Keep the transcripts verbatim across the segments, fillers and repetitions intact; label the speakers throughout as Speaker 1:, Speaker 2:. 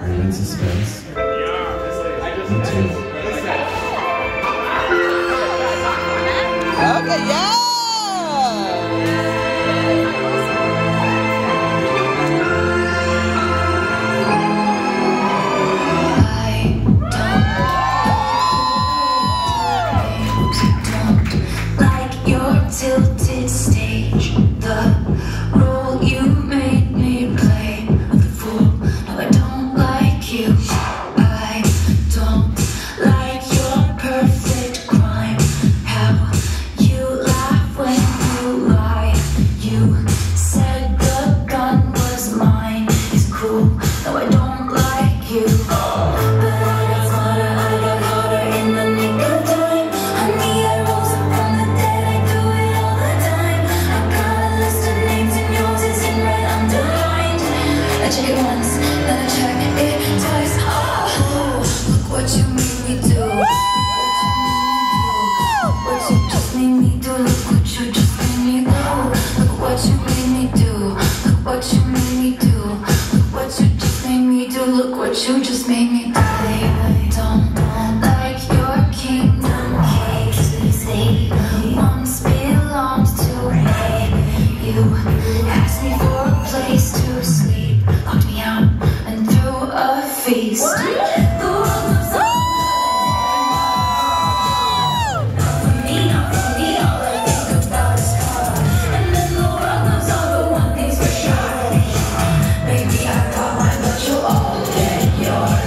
Speaker 1: Are you in suspense? Me too.
Speaker 2: Okay, yeah!
Speaker 3: Tilted stage, the role you made me play, the fool. No, I don't like you. I don't like your perfect crime. How you laugh when you lie. You said the gun was mine. It's cool. No, I don't like you. But I got smarter, I got harder in the nick of time. Honey, I rose up from the dead. I do it all the time. I got a list of names and yours is in red underlined. I check it once, then I check it twice. Oh, look what you made me do. What you just made me do. Look what you just made me do. Look what you made me do. Look what you made me do. Look what you just made me do. Look what you just made me do. I don't like your kingdom cases. They once belonged to me. You asked me for a place to sleep, locked me out and threw a feast. The world moves on. For me, not for me, all I think about is color. And then the world moves on, but one thing's for sure. Baby, I got mine, but you'll all get yours.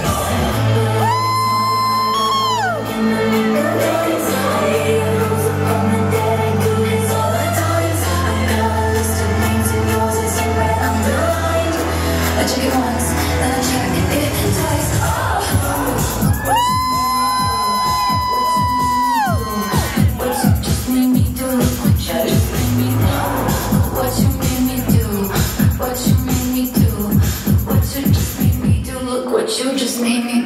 Speaker 3: In the nick of days, I rose up from the dead. I do this all the times. I got a list of names and yours is in red underlined. I check it once, then I check it twice. Oh, what you just made me do? Look what you just made me do. Look what you made me do. Look what you made me do. Look what you just made me do. Look what you just made me do.